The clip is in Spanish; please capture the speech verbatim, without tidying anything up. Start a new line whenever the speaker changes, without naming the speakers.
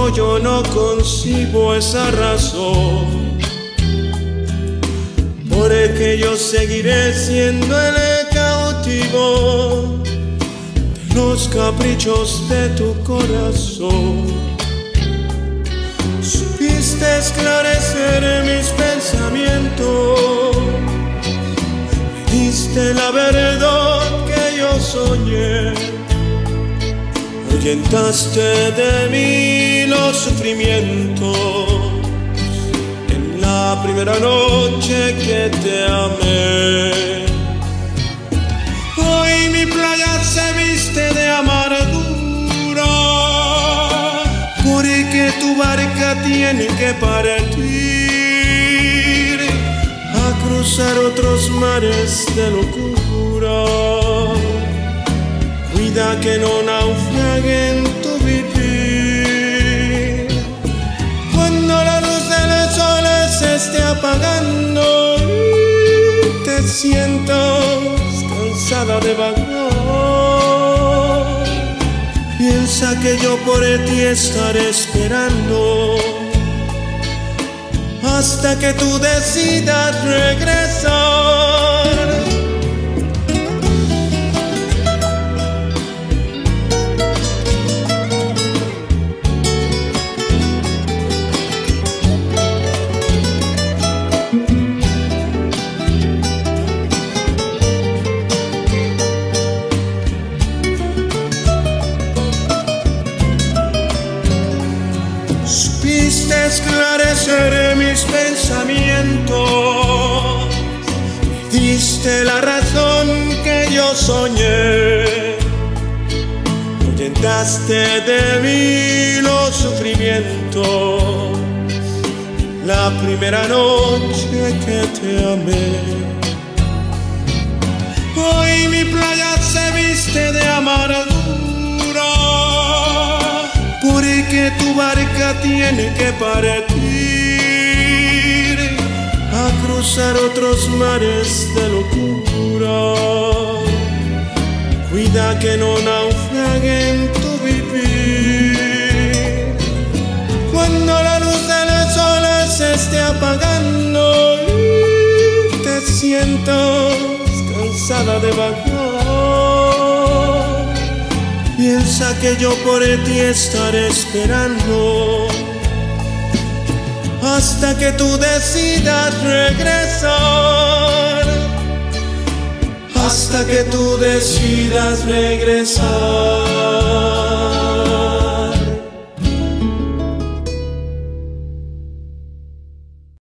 yo no concibo esa razón, porque yo seguiré siendo el cautivo de los caprichos de tu corazón. Supiste esclarecer mis pensamientos, me diste la verdad que yo soñé, ahuyentaste de mí los sufrimientos en la primera noche que te amé. Hoy mi playa se viste de amargura, porque tu barca tiene que partir a cruzar otros mares de locura. Cuida que no naufrague en tu vivir. Cuando la luz del sol se esté apagando y te sientas cansada de vagar, piensa que yo por ti estaré esperando hasta que tú decidas regresar. Supiste esclarecer mis pensamientos, me diste la razón que yo soñé, ahuyentaste de mí los sufrimientos la primera noche que te amé. Hoy mi playa se viste de amargura, porque tu barca tiene que partir a cruzar otros mares de locura. Cuida que no naufrague en tu vivir. Cuando la luz del sol se esté apagando y te sientas cansada de vagar, piensa que yo por ti estaré esperando hasta que tú decidas regresar, hasta que tú decidas regresar.